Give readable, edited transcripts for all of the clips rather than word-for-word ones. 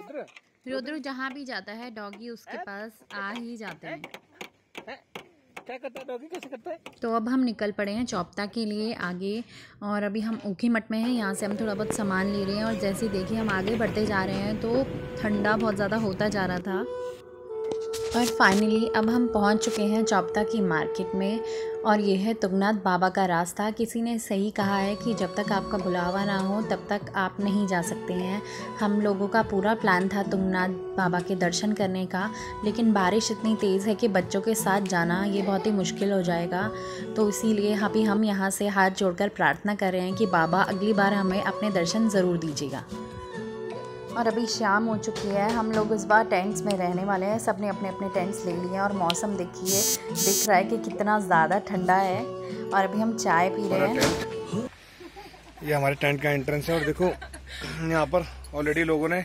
रुद्र जहाँ भी जाता है डॉगी उसके पास आ ही जाते हैं। क्या करता है डॉगी, कैसे करता है? तो अब हम निकल पड़े हैं चौपता के लिए आगे, और अभी हम ऊखीमठ में हैं। यहाँ से हम थोड़ा बहुत सामान ले रहे हैं, और जैसे ही देखिए हम आगे बढ़ते जा रहे हैं तो ठंडा बहुत ज़्यादा होता जा रहा था। और फाइनली अब हम पहुंच चुके हैं चौपता की मार्केट में, और ये है तुंगनाथ बाबा का रास्ता। किसी ने सही कहा है कि जब तक आपका बुलावा ना हो तब तक आप नहीं जा सकते हैं। हम लोगों का पूरा प्लान था तुंगनाथ बाबा के दर्शन करने का, लेकिन बारिश इतनी तेज़ है कि बच्चों के साथ जाना ये बहुत ही मुश्किल हो जाएगा। तो इसीलिए अभी हम यहाँ से हाथ जोड़कर प्रार्थना कर रहे हैं कि बाबा अगली बार हमें अपने दर्शन ज़रूर दीजिएगा। और अभी शाम हो चुकी है, हम लोग इस बार टेंट्स में रहने वाले हैं। सब ने अपने अपने टेंट्स ले लिए हैं, और मौसम देखिए दिख रहा है कि कितना ज़्यादा ठंडा है। और अभी हम चाय पी रहे हैं। ये हमारे टेंट का एंट्रेंस है, और देखो यहाँ पर ऑलरेडी लोगों ने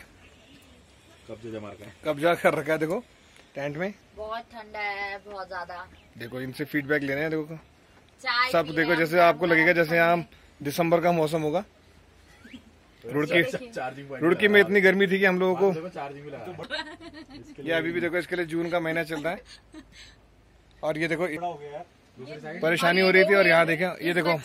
कब्जा कर रखा है। देखो टेंट में बहुत ठंडा है, बहुत ज़्यादा। देखो इनसे फीडबैक ले रहे हैं। देखो चाय सब देखो, जैसे आपको लगेगा जैसे यहाँ दिसंबर का मौसम होगा। रुड़की में इतनी गर्मी थी कि हम लोगों को ये अभी भी देखो, इसके लिए जून का महीना चल रहा है। और ये देखो परेशानी हो रही थी, और यहाँ देखें ये देखो,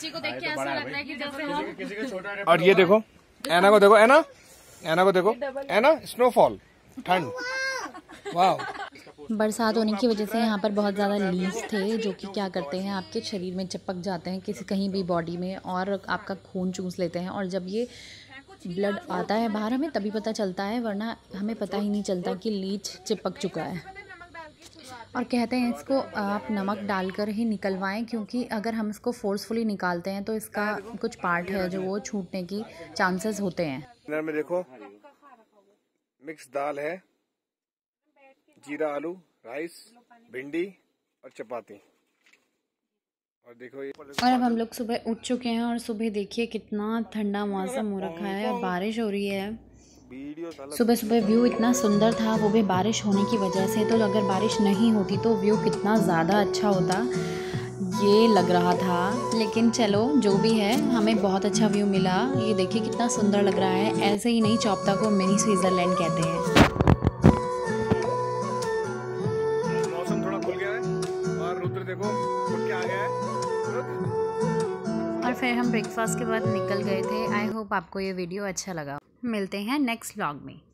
और ये देखो ऐना को देखो, ऐना को देखो, ऐना स्नोफॉल, ठंड, वाह। बरसात होने की वजह से यहाँ पर बहुत ज़्यादा लीव्स थे, जो कि क्या करते हैं आपके शरीर में चिपक जाते हैं किसी कहीं भी बॉडी में, और आपका खून चूस लेते हैं। और जब ये ब्लड आता है बाहर हमें तभी पता चलता है, वरना हमें पता ही नहीं चलता कि लीच चिपक चुका है। और कहते हैं इसको आप नमक डालकर ही निकलवाएं, क्योंकि अगर हम इसको फोर्सफुली निकालते हैं तो इसका कुछ पार्ट है जो वो छूटने की चांसेस होते हैं। डिनर में देखो मिक्स दाल है, जीरा आलू, राइस, भिंडी और चपाती। और देखो ये, और अब हम लोग सुबह उठ चुके हैं, और सुबह देखिए कितना ठंडा मौसम हो रखा है, बारिश हो रही है। सुबह सुबह व्यू इतना सुंदर था, वो भी बारिश होने की वजह से। तो अगर बारिश नहीं होती तो व्यू कितना ज़्यादा अच्छा होता ये लग रहा था। लेकिन चलो जो भी है, हमें बहुत अच्छा व्यू मिला। ये देखिए कितना सुंदर लग रहा है। ऐसे ही नहीं, चौपता को मिनी स्विट्ज़रलैंड कहते हैं। मौसम थोड़ा खुल गया है, और रुद्र देखो उठ के आ गया है। और फिर हम ब्रेकफास्ट के बाद निकल गए थे। आई होप आपको ये वीडियो अच्छा लगा। मिलते हैं नेक्स्ट व्लॉग में।